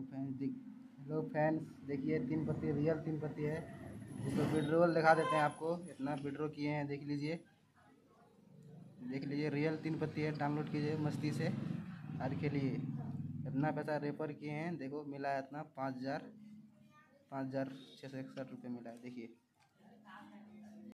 Hello fans, देखिए 3 पत्ती real 3 पत्ती है। इसको विड्रॉल दिखा देते हैं आपको, इतना विड्रॉ किए हैं देख लीजिए रियल 3 पत्ती है। डाउनलोड कीजिए मस्ती से आज के लिए। इतना पैसा रेफर किए हैं, देखो मिला है इतना 5,661 रुपये मिला है। देखिए